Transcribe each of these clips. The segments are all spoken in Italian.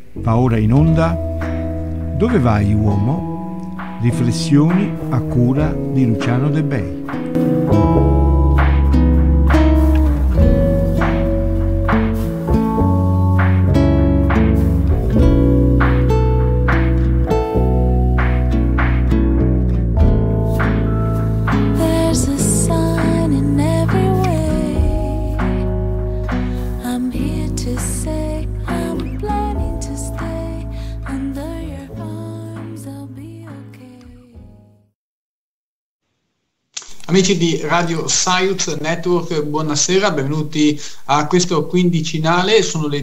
Va ora in onda Dove vai, uomo? Riflessioni a cura di Luciano De Bei. Amici di Radio Science Network, buonasera, benvenuti a questo quindicinale, sono le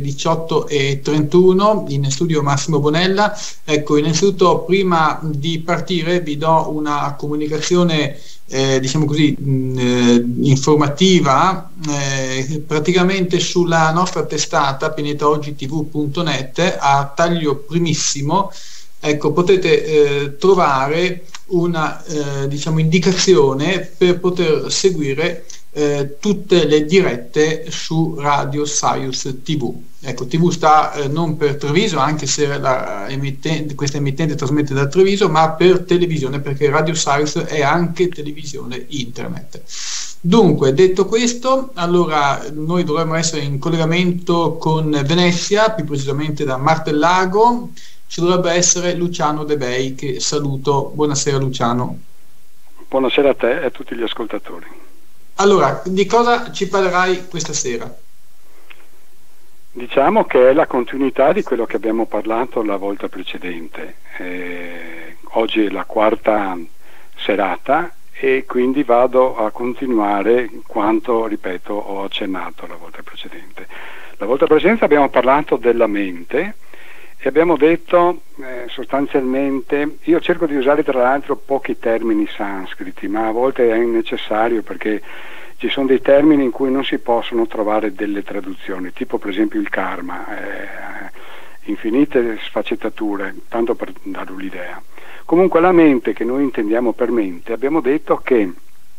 18:31, in studio Massimo Bonella. Ecco, innanzitutto prima di partire vi do una comunicazione diciamo così informativa, praticamente sulla nostra testata pianetaoggitv.net a taglio primissimo. Ecco, potete trovare una diciamo indicazione per poter seguire tutte le dirette su Radio Science TV. Ecco, TV sta non per Treviso, anche se questa emittente trasmette da Treviso, ma per televisione, perché Radio Science è anche televisione internet. Dunque, detto questo, allora noi dovremmo essere in collegamento con Venezia, più precisamente da Martellago. Ci dovrebbe essere Luciano De Bei, che saluto. Buonasera Luciano. Buonasera a te e a tutti gli ascoltatori. Allora, di cosa ci parlerai questa sera? Diciamo che è la continuità di quello che abbiamo parlato la volta precedente. Oggi è la quarta serata e quindi vado a continuare quanto, ripeto, ho accennato la volta precedente. La volta precedente abbiamo parlato della mente e abbiamo detto sostanzialmente, io cerco di usare tra l'altro pochi termini sanscriti, ma a volte è necessario perché ci sono dei termini in cui non si possono trovare delle traduzioni, tipo per esempio il karma, infinite sfaccettature, tanto per dare l'idea. Comunque la mente, che noi intendiamo per mente, abbiamo detto che,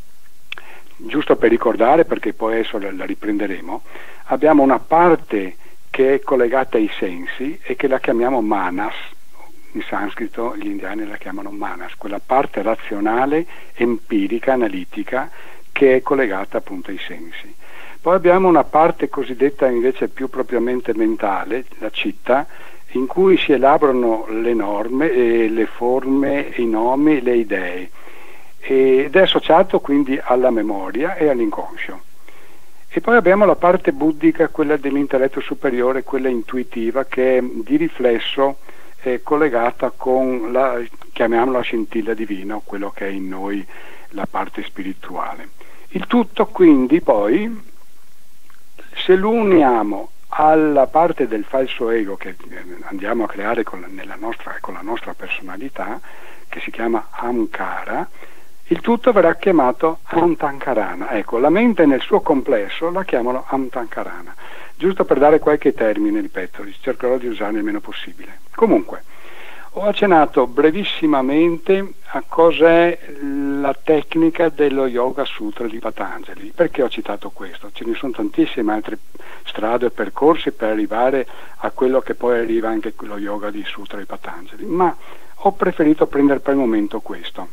giusto per ricordare perché poi adesso la riprenderemo, abbiamo una parte che è collegata ai sensi e che la chiamiamo manas. In sanscrito gli indiani la chiamano manas, quella parte razionale, empirica, analitica, che è collegata appunto ai sensi. Poi abbiamo una parte cosiddetta invece più propriamente mentale, la citta, in cui si elaborano le norme, le forme, i nomi, le idee, ed è associato quindi alla memoria e all'inconscio. E poi abbiamo la parte buddhica, quella dell'intelletto superiore, quella intuitiva, che è di riflesso collegata con la, chiamiamola scintilla divina, quello che è in noi la parte spirituale. Il tutto quindi poi, se lo uniamo alla parte del falso ego che andiamo a creare con la nostra personalità, che si chiama Ahamkara, il tutto verrà chiamato Antankarana. Ecco, la mente nel suo complesso la chiamano Antankarana. Giusto per dare qualche termine, ripeto, cercherò di usarne il meno possibile. Comunque, ho accennato brevissimamente a cos'è la tecnica dello Yoga Sutra di Patanjali. Perché ho citato questo? Ce ne sono tantissime altre strade e percorsi per arrivare a quello che poi arriva anche lo Yoga di Sutra di Patanjali, ma ho preferito prendere per il momento questo.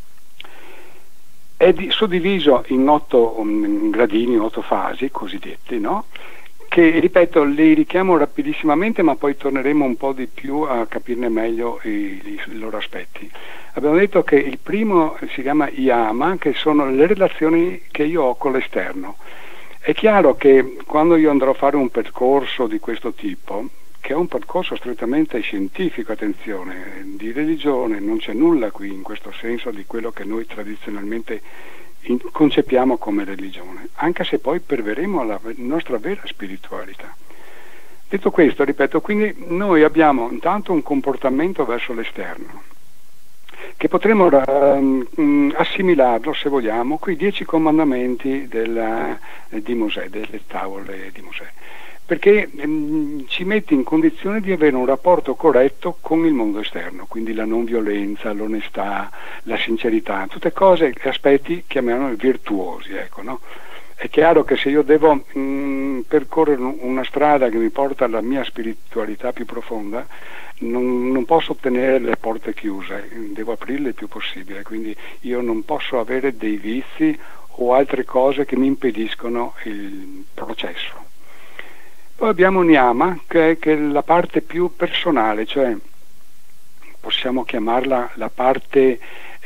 È suddiviso in 8 gradini, 8 fasi cosiddetti, no? Che, ripeto, li richiamo rapidissimamente, ma poi torneremo un po' di più a capirne meglio i loro aspetti. Abbiamo detto che il primo si chiama Yama, che sono le relazioni che io ho con l'esterno. È chiaro che quando io andrò a fare un percorso di questo tipo, che è un percorso strettamente scientifico, attenzione, di religione, non c'è nulla qui in questo senso di quello che noi tradizionalmente concepiamo come religione, anche se poi perveremo la nostra vera spiritualità. Detto questo, ripeto, quindi noi abbiamo intanto un comportamento verso l'esterno, che potremmo assimilarlo, se vogliamo, con i 10 comandamenti di Mosè, delle tavole di Mosè, perché ci mette in condizione di avere un rapporto corretto con il mondo esterno, quindi la non violenza, l'onestà, la sincerità, tutte cose, aspetti chiamiamoli virtuosi, ecco, no? È chiaro che se io devo percorrere una strada che mi porta alla mia spiritualità più profonda, non posso tenere le porte chiuse, devo aprirle il più possibile, quindi io non posso avere dei vizi o altre cose che mi impediscono il processo. Poi abbiamo Niyama, che è la parte più personale, cioè possiamo chiamarla la parte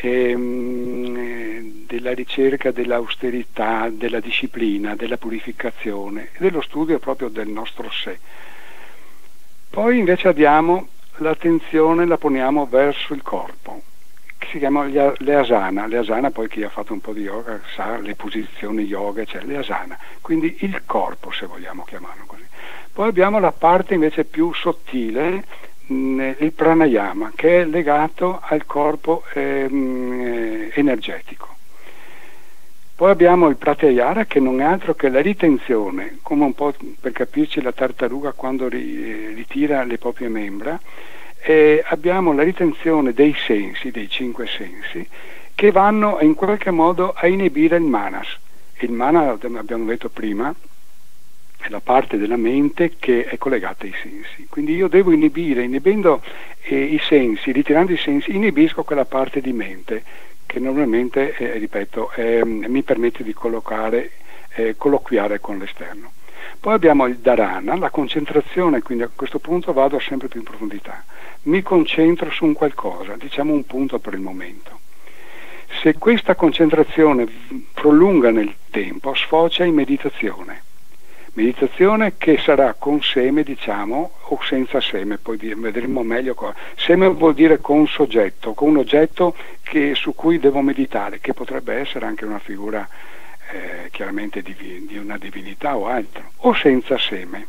della ricerca dell'austerità, della disciplina, della purificazione, dello studio proprio del nostro sé. Poi invece abbiamo l'attenzione, la poniamo verso il corpo, che si chiama le asana. Le asana, poi chi ha fatto un po' di yoga sa le posizioni yoga, cioè le asana, quindi il corpo, se vogliamo chiamarlo così. Poi abbiamo la parte invece più sottile, il pranayama, che è legato al corpo energetico. Poi abbiamo il pratyahara, che non è altro che la ritenzione, come un po' per capirci la tartaruga quando ritira le proprie membra, e abbiamo la ritenzione dei sensi, dei 5 sensi, che vanno in qualche modo a inibire il manas. Il mana, abbiamo detto prima, è la parte della mente che è collegata ai sensi, quindi io devo inibendo i sensi, ritirando i sensi, inibisco quella parte di mente che normalmente, ripeto, mi permette di colloquiare con l'esterno. Poi abbiamo il dharana, la concentrazione, quindi a questo punto vado sempre più in profondità, mi concentro su un qualcosa, diciamo un punto per il momento. Se questa concentrazione prolunga nel tempo, sfocia in meditazione che sarà con seme, diciamo, o senza seme, poi vedremo meglio cosa. Seme vuol dire con un soggetto, con un oggetto su cui devo meditare, che potrebbe essere anche una figura chiaramente di una divinità o altro, o senza seme.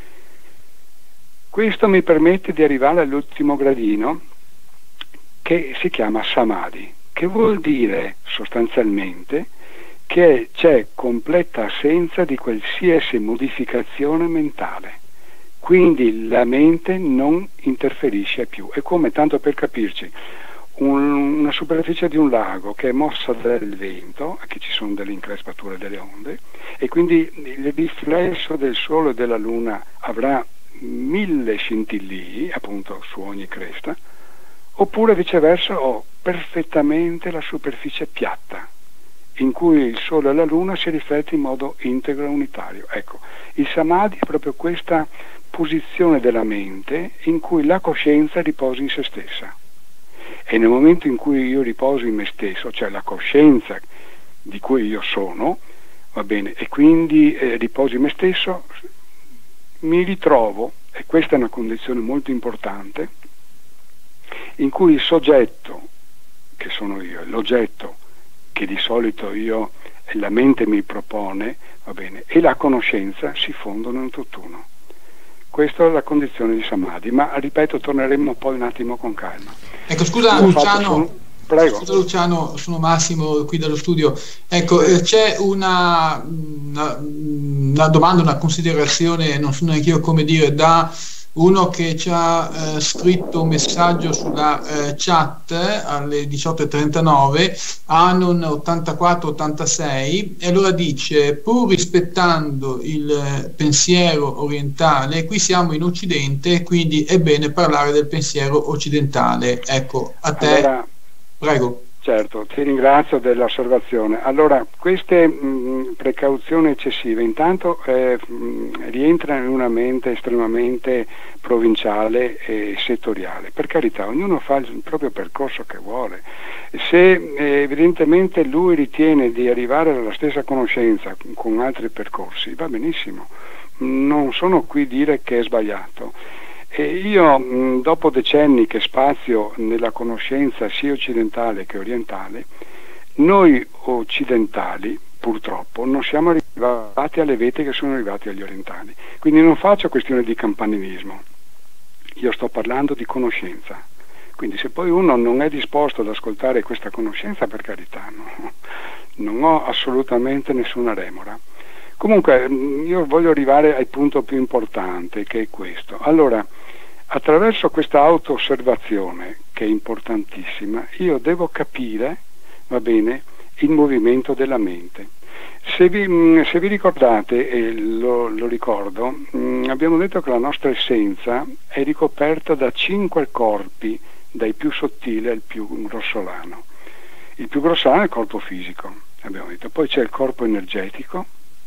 Questo mi permette di arrivare all'ultimo gradino, che si chiama samadhi, che vuol dire sostanzialmente che c'è completa assenza di qualsiasi modificazione mentale, quindi la mente non interferisce più. È come, tanto per capirci, una superficie di un lago che è mossa dal vento, che ci sono delle increspature delle onde, e quindi il riflesso del sole e della luna avrà 1000 scintillii, appunto, su ogni cresta, oppure viceversa ho perfettamente la superficie piatta, in cui il sole e la luna si riflette in modo integro e unitario. Ecco, il samadhi è proprio questa posizione della mente in cui la coscienza riposa in se stessa. E nel momento in cui io riposo in me stesso, cioè la coscienza di cui io sono, va bene, e quindi riposo in me stesso, mi ritrovo, e questa è una condizione molto importante, in cui il soggetto, che sono io, l'oggetto che di solito la mente mi propone, va bene, e la conoscenza si fondono in tutt'uno. Questa è la condizione di samadhi, ma ripeto, torneremo poi un attimo con calma. Ecco, scusa Luciano, prego. Scusa Luciano, sono Massimo qui dallo studio. Ecco, c'è una domanda, una considerazione, non so neanche io come dire, da uno che ci ha scritto un messaggio sulla chat alle 18:39, Anon 8486, e allora dice: pur rispettando il pensiero orientale, qui siamo in Occidente, quindi è bene parlare del pensiero occidentale. Ecco, a te, allora, prego. Certo, ti ringrazio dell'osservazione. Allora, queste precauzioni eccessive intanto rientrano in una mente estremamente provinciale e settoriale. Per carità, ognuno fa il proprio percorso che vuole. Se evidentemente lui ritiene di arrivare alla stessa conoscenza con altri percorsi, va benissimo. Non sono qui a dire che è sbagliato. E io, dopo decenni che spazio nella conoscenza sia occidentale che orientale, noi occidentali purtroppo non siamo arrivati alle vete che sono arrivati agli orientali. Quindi non faccio questione di campanilismo, io sto parlando di conoscenza. Quindi se poi uno non è disposto ad ascoltare questa conoscenza, per carità, no, non ho assolutamente nessuna remora. Comunque io voglio arrivare al punto più importante, che è questo. Allora, attraverso questa auto-osservazione, che è importantissima, io devo capire, va bene, il movimento della mente. Se vi ricordate, e lo ricordo, abbiamo detto che la nostra essenza è ricoperta da 5 corpi, dai più sottili al più grossolano. Il più grossolano è il corpo fisico, abbiamo detto, poi c'è il corpo energetico,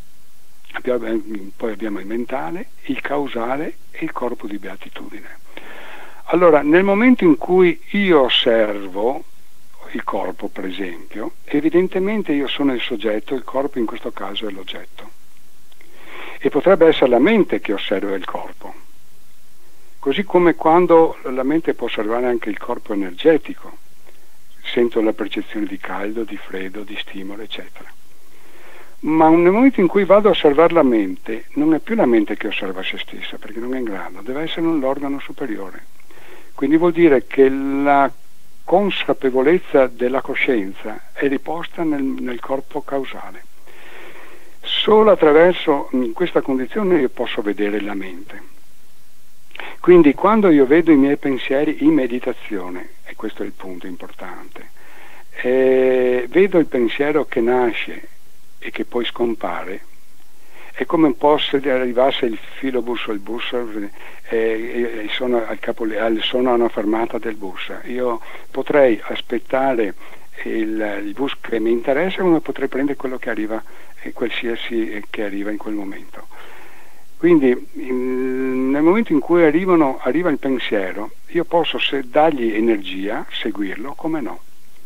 poi abbiamo il mentale, il causale e il corpo di beatitudine. Allora, nel momento in cui io osservo il corpo, per esempio, evidentemente io sono il soggetto, il corpo in questo caso è l'oggetto. E potrebbe essere la mente che osserva il corpo. Così come quando la mente può osservare anche il corpo energetico, sento la percezione di caldo, di freddo, di stimolo, eccetera. Ma nel momento in cui vado a osservare la mente, non è più la mente che osserva se stessa, perché non è in grado, deve essere l'organo superiore. Quindi vuol dire che la consapevolezza della coscienza è riposta nel corpo causale. Solo attraverso questa condizione io posso vedere la mente. Quindi quando io vedo i miei pensieri in meditazione, e questo è il punto importante, vedo il pensiero che nasce e che poi scompare, è come un po' se arrivasse il filobus o il bus e sono a una fermata del bus. Io potrei aspettare il bus che mi interessa, come potrei prendere quello che arriva, qualsiasi che arriva in quel momento. Quindi nel momento in cui arriva il pensiero, io posso dargli energia, seguirlo, come no.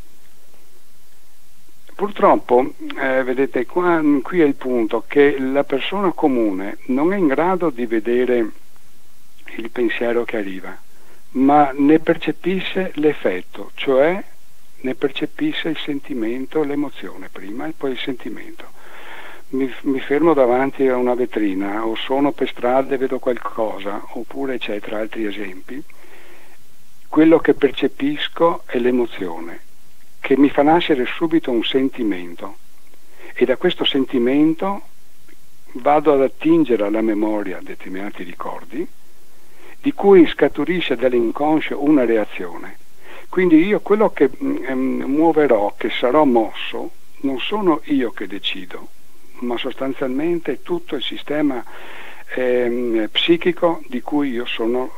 Purtroppo, vedete, qui è il punto, che la persona comune non è in grado di vedere il pensiero che arriva, ma ne percepisce l'effetto, cioè ne percepisce il sentimento, l'emozione prima e poi il sentimento. Mi fermo davanti a una vetrina o sono per strada e vedo qualcosa, oppure eccetera, altri esempi. Quello che percepisco è l'emozione, che mi fa nascere subito un sentimento, e da questo sentimento vado ad attingere alla memoria determinati ricordi, di cui scaturisce dall'inconscio una reazione. Quindi io quello che muoverò, che sarò mosso, non sono io che decido, ma sostanzialmente tutto il sistema psichico di cui io sono,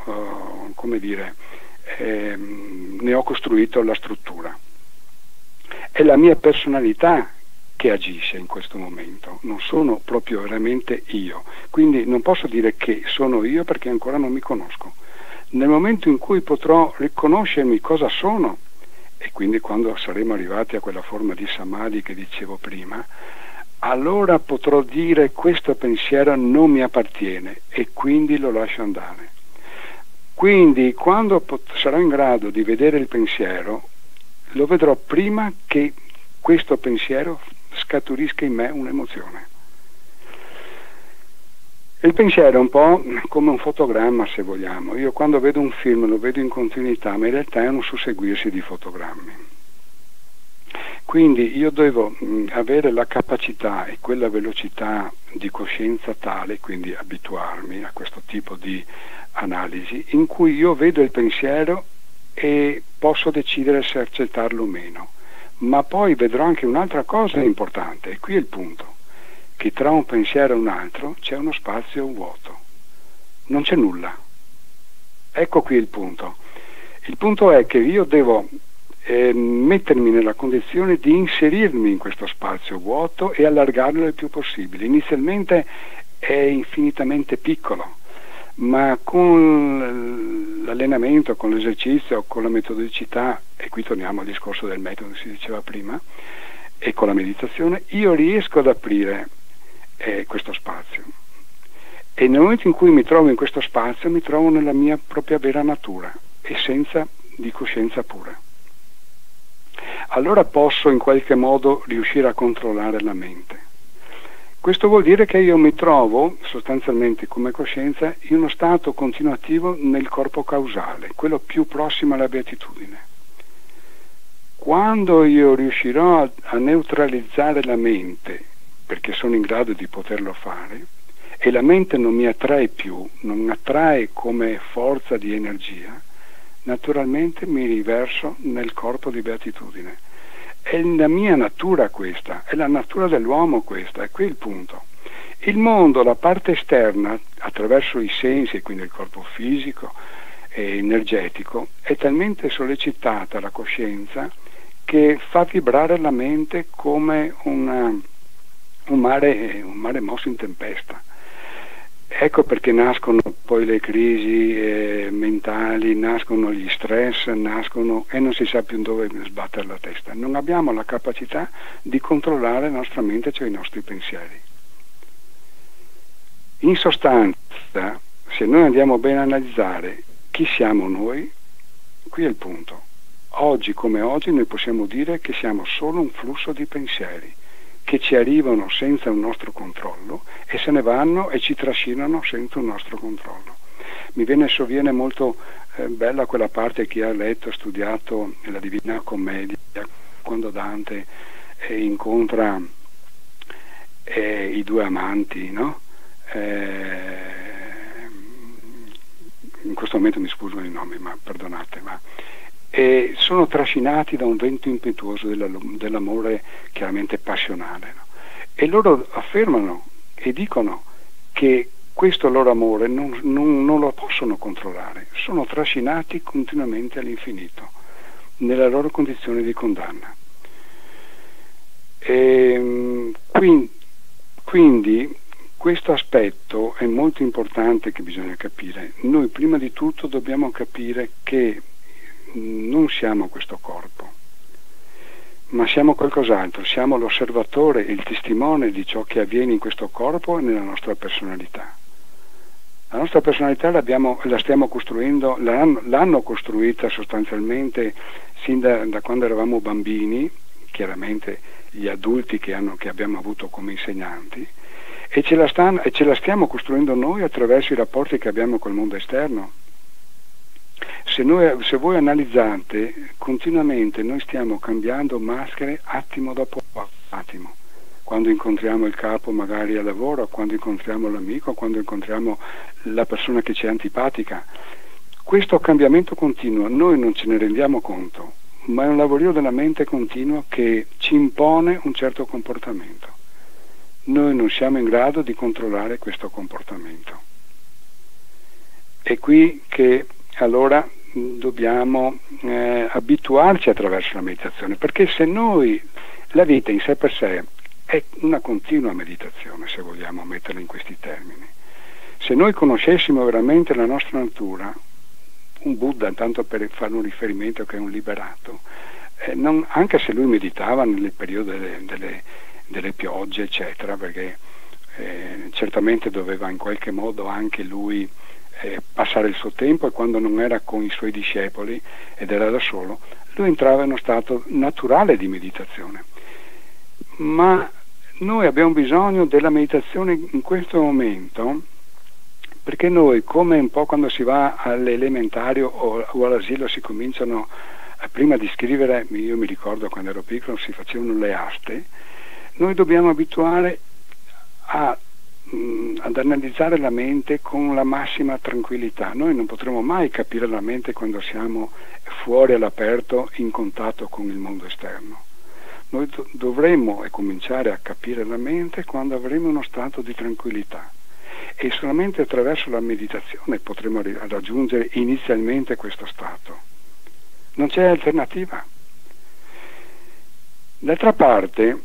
ne ho costruito la struttura. È la mia personalità che agisce in questo momento, non sono proprio veramente io. Quindi non posso dire che sono io perché ancora non mi conosco. Nel momento in cui potrò riconoscermi cosa sono, e quindi quando saremo arrivati a quella forma di samadhi che dicevo prima, allora potrò dire questo pensiero non mi appartiene e quindi lo lascio andare. Quindi quando sarò in grado di vedere il pensiero, lo vedrò prima che questo pensiero scaturisca in me un'emozione. Il pensiero è un po' come un fotogramma, se vogliamo. Io quando vedo un film lo vedo in continuità, ma in realtà è un susseguirsi di fotogrammi. Quindi io devo avere la capacità e quella velocità di coscienza tale, quindi abituarmi a questo tipo di analisi, in cui io vedo il pensiero e posso decidere se accettarlo o meno. Ma poi vedrò anche un'altra cosa importante, e qui è il punto, che tra un pensiero e un altro c'è uno spazio vuoto, non c'è nulla. Ecco qui il punto. Il punto è che io devo mettermi nella condizione di inserirmi in questo spazio vuoto e allargarlo il più possibile. Inizialmente è infinitamente piccolo, ma con l'allenamento, con l'esercizio, con la metodicità, e qui torniamo al discorso del metodo che si diceva prima, e con la meditazione, io riesco ad aprire questo spazio. E nel momento in cui mi trovo in questo spazio, mi trovo nella mia propria vera natura, essenza di coscienza pura. Allora posso in qualche modo riuscire a controllare la mente. Questo vuol dire che io mi trovo sostanzialmente come coscienza in uno stato continuativo nel corpo causale, quello più prossimo alla beatitudine. Quando io riuscirò a neutralizzare la mente, perché sono in grado di poterlo fare, e la mente non mi attrae più, non mi attrae come forza di energia, naturalmente mi riverso nel corpo di beatitudine. È la mia natura questa, è la natura dell'uomo questa, è qui il punto. Il mondo, la parte esterna, attraverso i sensi, e quindi il corpo fisico e energetico, è talmente sollecitata la coscienza che fa vibrare la mente come un mare mosso in tempesta. Ecco perché nascono poi le crisi mentali, nascono gli stress, nascono e non si sa più dove sbattere la testa. Non abbiamo la capacità di controllare la nostra mente, cioè i nostri pensieri. In sostanza, se noi andiamo bene a analizzare chi siamo noi, qui è il punto. Oggi come oggi noi possiamo dire che siamo solo un flusso di pensieri che ci arrivano senza un nostro controllo e se ne vanno e ci trascinano senza un nostro controllo. Sovviene molto bella quella parte che ha letto e studiato la Divina Commedia, quando Dante incontra i due amanti, no? In questo momento mi sfuggono i nomi, ma perdonate, e sono trascinati da un vento impetuoso dell'amore chiaramente passionale, no? E loro affermano e dicono che questo loro amore non lo possono controllare, sono trascinati continuamente all'infinito nella loro condizione di condanna. Quindi questo aspetto è molto importante che bisogna capire. Noi prima di tutto dobbiamo capire che non siamo questo corpo, ma siamo qualcos'altro, siamo l'osservatore, il testimone di ciò che avviene in questo corpo e nella nostra personalità. La nostra personalità la stiamo costruendo, l'hanno costruita sostanzialmente sin da quando eravamo bambini, chiaramente gli adulti che abbiamo avuto come insegnanti, e ce la stiamo costruendo noi attraverso i rapporti che abbiamo col mondo esterno. Se voi analizzate, continuamente noi stiamo cambiando maschere attimo dopo attimo. Quando incontriamo il capo magari al lavoro, quando incontriamo l'amico, quando incontriamo la persona che ci è antipatica. Questo cambiamento continuo, noi non ce ne rendiamo conto, ma è un lavorio della mente continuo che ci impone un certo comportamento. Noi non siamo in grado di controllare questo comportamento. È qui che allora dobbiamo abituarci attraverso la meditazione, perché se noi, la vita in sé per sé è una continua meditazione, se vogliamo metterla in questi termini. Se noi conoscessimo veramente la nostra natura, un Buddha, tanto per fare un riferimento che è un liberato, anche se lui meditava nel periodo delle piogge eccetera, perché certamente doveva in qualche modo anche lui passare il suo tempo, e quando non era con i suoi discepoli ed era da solo, lui entrava in uno stato naturale di meditazione. Ma noi abbiamo bisogno della meditazione in questo momento, perché noi, come un po' quando si va all'elementario o all'asilo, si cominciano prima di scrivere, io mi ricordo quando ero piccolo si facevano le aste, noi dobbiamo abituare ad analizzare la mente con la massima tranquillità. Noi non potremo mai capire la mente quando siamo fuori all'aperto in contatto con il mondo esterno. Noi dovremmo cominciare a capire la mente quando avremo uno stato di tranquillità, e solamente attraverso la meditazione potremo raggiungere inizialmente questo stato. Non c'è alternativa. D'altra parte,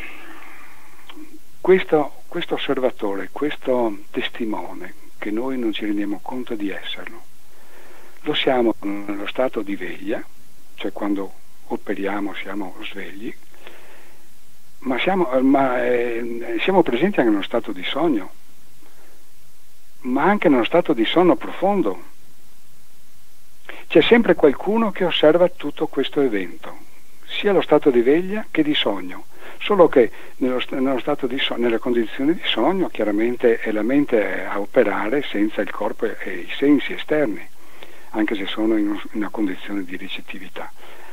questo osservatore, questo testimone, che noi non ci rendiamo conto di esserlo, lo siamo nello stato di veglia, cioè quando operiamo siamo svegli, ma siamo presenti anche nello stato di sogno, ma anche nello stato di sonno profondo. C'è sempre qualcuno che osserva tutto questo evento, sia lo stato di veglia che di sogno, solo che nello stato di nelle condizioni di sogno chiaramente è la mente a operare senza il corpo e i sensi esterni, anche se sono in una condizione di ricettività.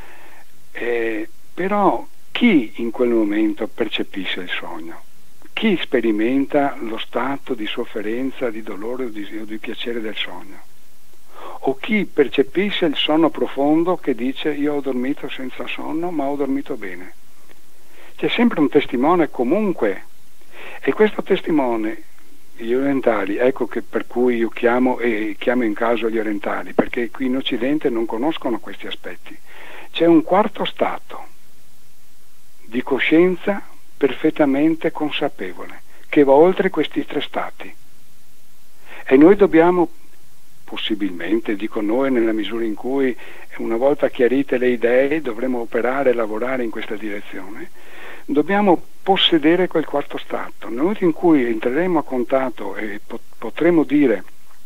Però chi in quel momento percepisce il sogno? Chi sperimenta lo stato di sofferenza, di dolore o di piacere del sogno? o chi percepisce il sonno profondo che dice io ho dormito senza sonno ma ho dormito bene. C'è sempre un testimone comunque, e questo testimone, gli orientali, ecco che per cui io chiamo in caso gli orientali, perché qui in Occidente non conoscono questi aspetti. C'è un quarto stato di coscienza perfettamente consapevole che va oltre questi 3 stati, e noi dobbiamo possibilmente, dico noi nella misura in cui una volta chiarite le idee dovremo operare e lavorare in questa direzione, dobbiamo possedere quel quarto stato. Nel momento in cui entreremo a contatto e potremo dire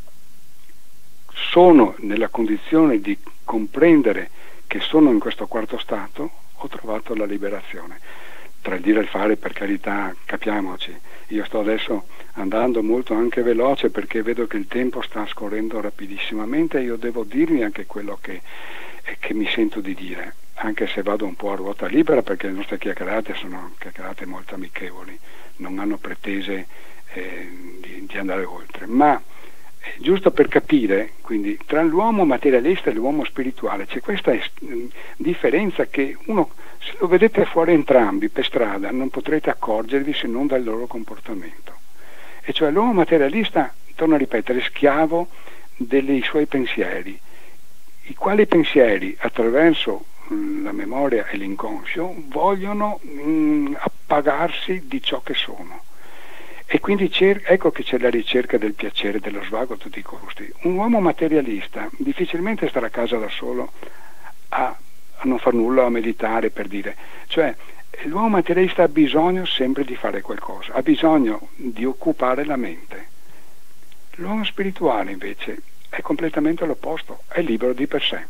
sono nella condizione di comprendere che sono in questo quarto stato, ho trovato la liberazione. Tra il dire e il fare, per carità, capiamoci, io sto adesso andando molto anche veloce perché vedo che il tempo sta scorrendo rapidissimamente e io devo dirvi anche quello che mi sento di dire, anche se vado un po' a ruota libera, perché le nostre chiacchierate sono chiacchierate molto amichevoli, non hanno pretese di andare oltre, ma giusto per capire, quindi tra l'uomo materialista e l'uomo spirituale c'è questa differenza che uno, se lo vedete fuori entrambi per strada, non potrete accorgervi se non dal loro comportamento. E cioè l'uomo materialista, torno a ripetere, è schiavo dei suoi pensieri, i quali pensieri attraverso la memoria e l'inconscio vogliono appagarsi di ciò che sono. E quindi ecco che c'è la ricerca del piacere, dello svago a tutti i costi. Un uomo materialista difficilmente starà a casa da solo a non far nulla, a meditare, per dire. Cioè, l'uomo materialista ha bisogno sempre di fare qualcosa, ha bisogno di occupare la mente. L'uomo spirituale invece è completamente l'opposto, è libero di per sé.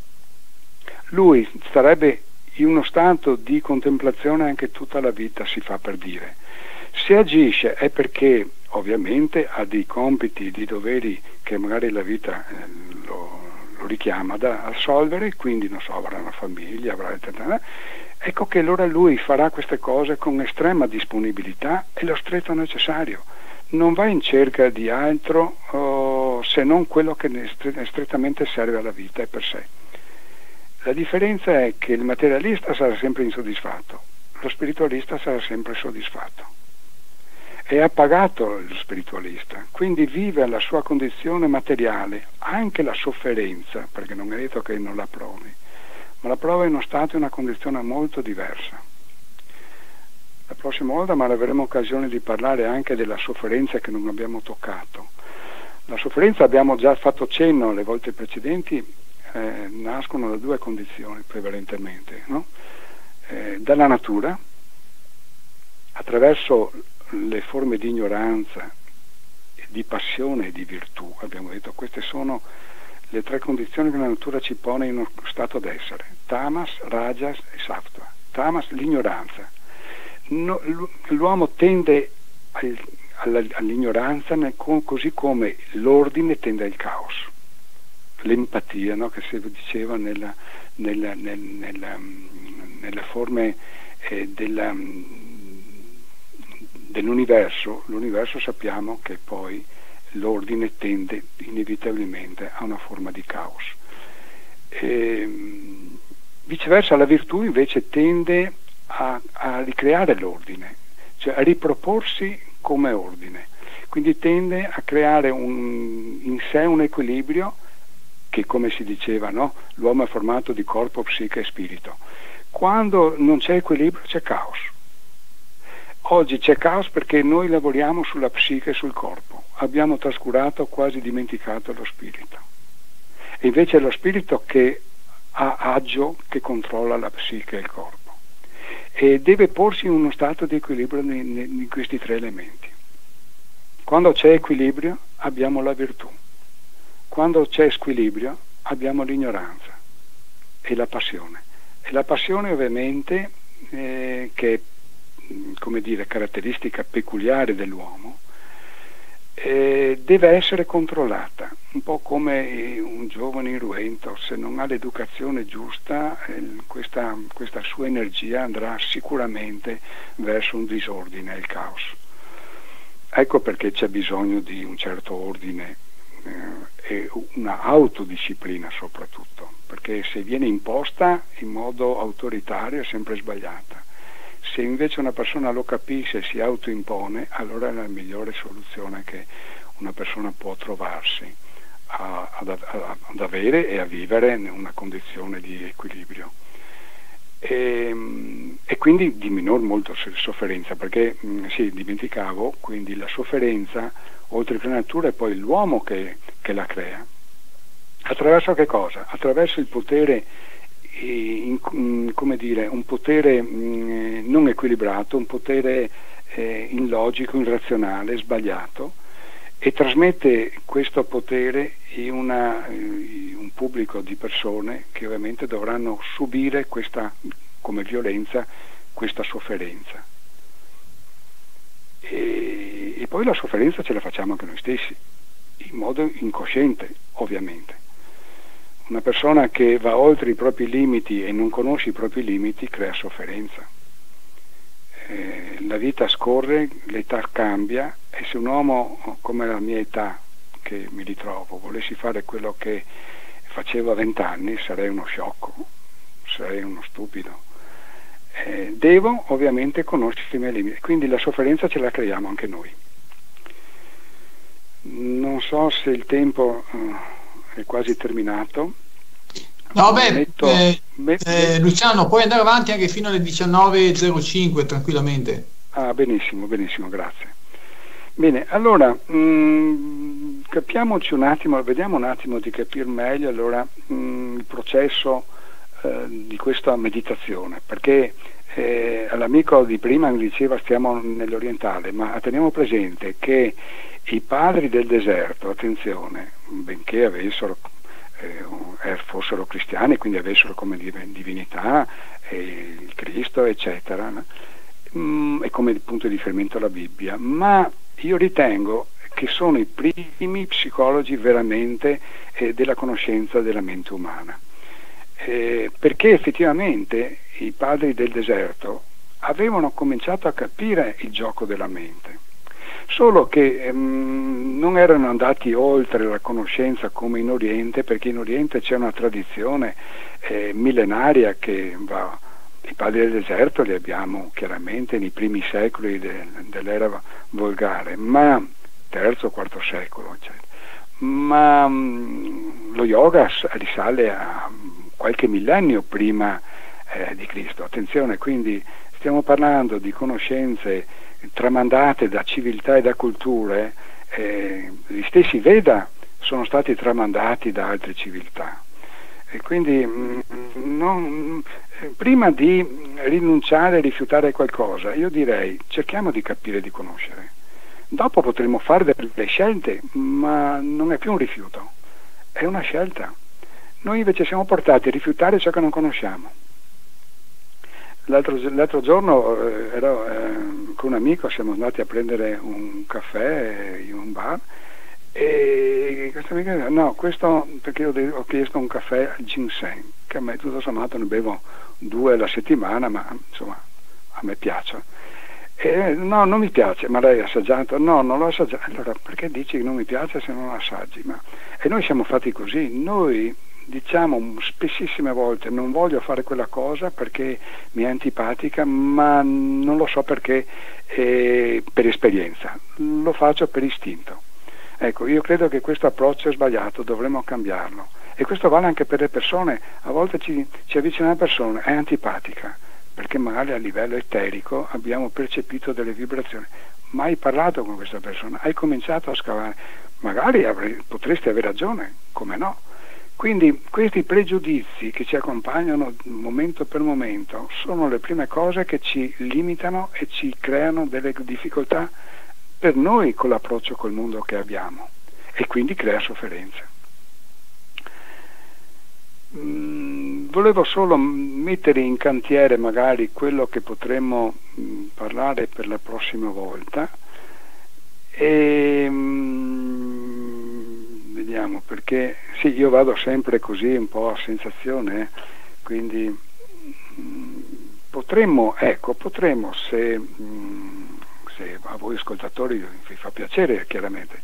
Lui starebbe in uno stato di contemplazione anche tutta la vita, si fa per dire. Se agisce è perché ovviamente ha dei compiti, dei doveri che magari la vita lo richiama da assolvere, quindi non so, avrà una famiglia, ecco che allora lui farà queste cose con estrema disponibilità e lo stretto necessario, non va in cerca di altro se non quello che strettamente serve alla vita e per sé. La differenza è che il materialista sarà sempre insoddisfatto, lo spiritualista sarà sempre soddisfatto. È appagato lo spiritualista, quindi vive la sua condizione materiale, anche la sofferenza, perché non è detto che non la provi, ma la prova in uno stato e una condizione molto diversa. La prossima volta ma avremo occasione di parlare anche della sofferenza che non abbiamo toccato. La sofferenza, abbiamo già fatto cenno alle volte precedenti, nascono da 2 condizioni prevalentemente, no? Dalla natura, attraverso le forme di ignoranza, di passione e di virtù. Abbiamo detto queste sono le 3 condizioni che la natura ci pone in uno stato d'essere: tamas, rajas e sattva. Tamas, l'ignoranza. L'uomo tende all'ignoranza così come l'ordine tende al caos. L'empatia, no? Che si diceva nelle forme dell'universo. L'universo sappiamo che poi l'ordine tende inevitabilmente a una forma di caos. Viceversa, la virtù invece tende a ricreare l'ordine, cioè a riproporsi come ordine, quindi tende a creare in sé un equilibrio che, come si diceva, no? L'uomo è formato di corpo, psiche e spirito. Quando non c'è equilibrio c'è caos. Oggi c'è caos perché noi lavoriamo sulla psiche e sul corpo, abbiamo trascurato, quasi dimenticato lo spirito. E invece è lo spirito che ha agio, che controlla la psiche e il corpo. E deve porsi in uno stato di equilibrio in questi 3 elementi. Quando c'è equilibrio abbiamo la virtù, quando c'è squilibrio abbiamo l'ignoranza e la passione. E la passione ovviamente, che è, come dire, caratteristica peculiare dell'uomo, deve essere controllata, un po' come un giovane irruento, se non ha l'educazione giusta questa sua energia andrà sicuramente verso un disordine e il caos. Ecco perché c'è bisogno di un certo ordine una autodisciplina soprattutto, perché se viene imposta in modo autoritario è sempre sbagliata. Se invece una persona lo capisce e si autoimpone, allora è la migliore soluzione che una persona può trovarsi ad avere e a vivere in una condizione di equilibrio. E quindi di minor molto sofferenza, perché sì, dimenticavo, quindi la sofferenza, oltre che la natura, è poi l'uomo che la crea. Attraverso che cosa? Attraverso il potere, come dire, un potere non equilibrato, un potere illogico, irrazionale, sbagliato, e trasmette questo potere in un pubblico di persone che ovviamente dovranno subire questa, come violenza, questa sofferenza. E poi la sofferenza ce la facciamo anche noi stessi, in modo incosciente, ovviamente. Una persona che va oltre i propri limiti e non conosce i propri limiti crea sofferenza. La vita scorre, l'età cambia, e se un uomo come la mia età, che mi ritrovo, volessi fare quello che facevo a 20 anni, sarei uno sciocco, sarei uno stupido. Devo ovviamente conoscere i miei limiti, quindi la sofferenza ce la creiamo anche noi. Non so se il tempo è quasi terminato. No, Luciano, puoi andare avanti anche fino alle 19:05 tranquillamente. Ah, benissimo, grazie. Bene, allora capiamoci un attimo, vediamo un attimo di capire meglio allora il processo di questa meditazione, perché all'amico di prima mi diceva stiamo nell'orientale, ma teniamo presente che i padri del deserto, attenzione, benché fossero cristiani, quindi avessero come divinità il Cristo, eccetera, e come punto di riferimento la Bibbia, ma io ritengo che sono i primi psicologi veramente della conoscenza della mente umana, perché effettivamente i padri del deserto avevano cominciato a capire il gioco della mente, solo che non erano andati oltre la conoscenza come in Oriente, perché in Oriente c'è una tradizione millenaria che va. I padri del deserto li abbiamo chiaramente nei primi secoli dell'era volgare, ma terzo, quarto secolo, eccetera. Ma lo yoga risale a qualche millennio prima di Cristo. Attenzione, quindi stiamo parlando di conoscenze tramandate da civiltà e da culture, gli stessi Veda sono stati tramandati da altre civiltà. E quindi prima di rinunciare e rifiutare qualcosa, io direi cerchiamo di capire e di conoscere. Dopo potremo fare delle scelte, ma non è più un rifiuto, è una scelta. Noi invece siamo portati a rifiutare ciò che non conosciamo. L'altro giorno ero con un amico, siamo andati a prendere un caffè in un bar, e questo amico no, questo perché ho chiesto un caffè al ginseng, che a me tutto sommato ne bevo 2 alla settimana, ma insomma a me piace. No, non mi piace. Ma lei ha assaggiato? No, non l'ho assaggiato. Allora perché dici che non mi piace se non lo assaggi? E noi siamo fatti così, noi diciamo spessissime volte non voglio fare quella cosa perché mi è antipatica, ma non lo so perché, per esperienza, lo faccio per istinto. Ecco, io credo che questo approccio è sbagliato, dovremmo cambiarlo, e questo vale anche per le persone. A volte ci avvicina una persona, è antipatica perché magari a livello eterico abbiamo percepito delle vibrazioni, ma hai parlato con questa persona, hai cominciato a scavare, magari potresti avere ragione, come no? Quindi questi pregiudizi che ci accompagnano momento per momento sono le prime cose che ci limitano e ci creano delle difficoltà per noi con l'approccio col mondo che abbiamo, e quindi crea sofferenza. Volevo solo mettere in cantiere magari quello che potremmo parlare per la prossima volta, e vediamo, perché sì, io vado sempre così un po' a sensazione, quindi potremmo se a voi ascoltatori vi fa piacere chiaramente,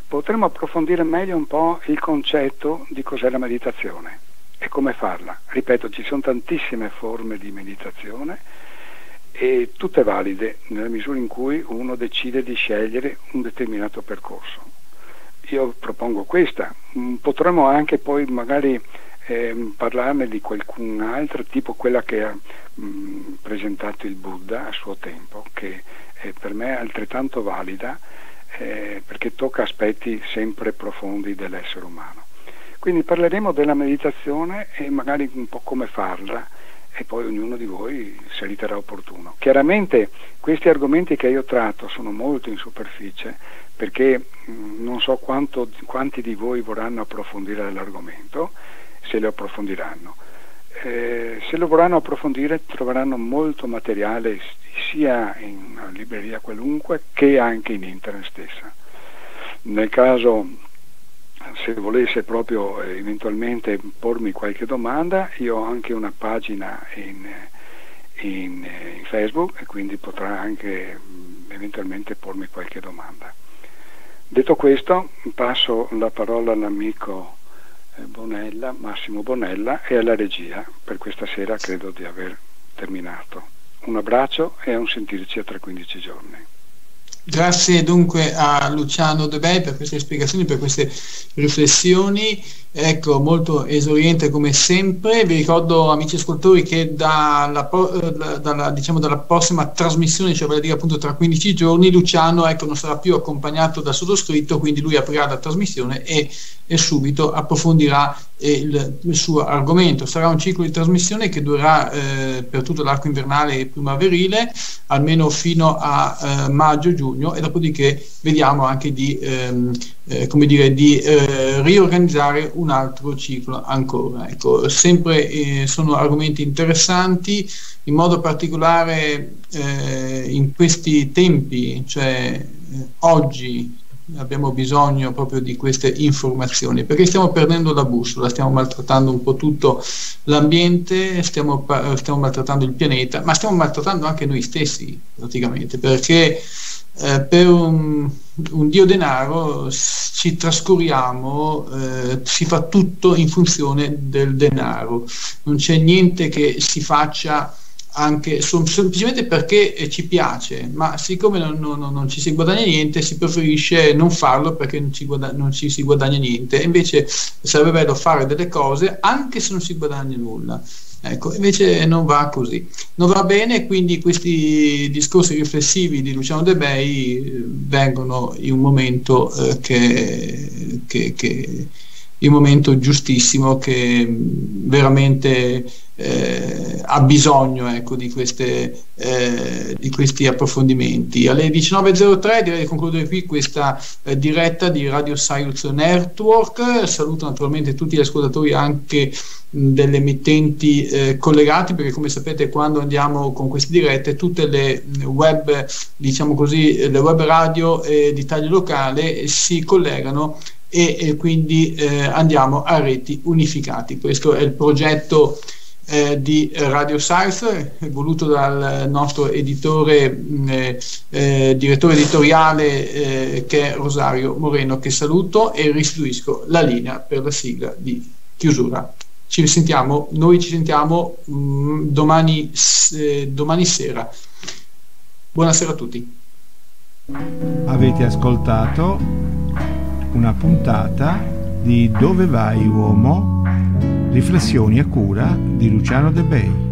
potremmo approfondire meglio un po' il concetto di cos'è la meditazione e come farla. Ripeto, ci sono tantissime forme di meditazione e tutte valide nella misura in cui uno decide di scegliere un determinato percorso. Io propongo questa, potremmo anche poi magari parlarne di qualcun'altra, tipo quella che ha presentato il Buddha a suo tempo, che per me è altrettanto valida perché tocca aspetti sempre profondi dell'essere umano. Quindi parleremo della meditazione e magari un po' come farla, e poi ognuno di voi si riterrà opportuno. Chiaramente questi argomenti che io tratto sono molto in superficie, perché non so quanti di voi vorranno approfondire l'argomento, se lo approfondiranno. Se lo vorranno approfondire troveranno molto materiale sia in una libreria qualunque che anche in internet stessa. Nel caso, se volesse proprio eventualmente pormi qualche domanda, io ho anche una pagina in Facebook e quindi potrà anche eventualmente pormi qualche domanda. Detto questo, passo la parola all'amico Bonella, Massimo Bonella, e alla regia. Per questa sera credo di aver terminato. Un abbraccio e a un sentirci tra 15 giorni. Grazie dunque a Luciano De Bei per queste spiegazioni, per queste riflessioni, ecco, molto esauriente come sempre. Vi ricordo, amici ascoltatori, che dalla prossima trasmissione, cioè vale a dire appunto tra 15 giorni, Luciano non sarà più accompagnato dal sottoscritto, quindi lui aprirà la trasmissione e subito approfondirà il suo argomento. Sarà un ciclo di trasmissione che durerà per tutto l'arco invernale e primaverile, almeno fino a maggio-giugno, e dopodiché vediamo anche di riorganizzare un altro ciclo ancora. Ecco, sempre sono argomenti interessanti, in modo particolare in questi tempi, cioè oggi abbiamo bisogno proprio di queste informazioni, perché stiamo perdendo la bussola, stiamo maltrattando un po' tutto l'ambiente, stiamo maltrattando il pianeta, ma stiamo maltrattando anche noi stessi praticamente, perché per un dio denaro ci trascuriamo, si fa tutto in funzione del denaro, non c'è niente che si faccia anche semplicemente perché ci piace, ma siccome non ci si guadagna niente, si preferisce non farlo perché non ci si guadagna niente. Invece sarebbe bello fare delle cose anche se non si guadagna nulla. Ecco, invece non va così, non va bene. Quindi questi discorsi riflessivi di Luciano De Bei vengono in un momento il momento giustissimo, che veramente ha bisogno, ecco, di questi approfondimenti. Alle 19.03 direi di concludere qui questa diretta di Radio Science Network. Saluto naturalmente tutti gli ascoltatori anche delle emittenti collegati, perché come sapete quando andiamo con queste dirette tutte le web, diciamo così, le web radio di taglio locale si collegano e quindi andiamo a reti unificati. Questo è il progetto di Radio Science, voluto dal nostro editore, direttore editoriale, che è Rosario Moreno, che saluto e restituisco la linea per la sigla di chiusura. Noi ci sentiamo domani sera. Buonasera a tutti. Avete ascoltato una puntata di Dove vai uomo? Riflessioni a cura di Luciano De Bei.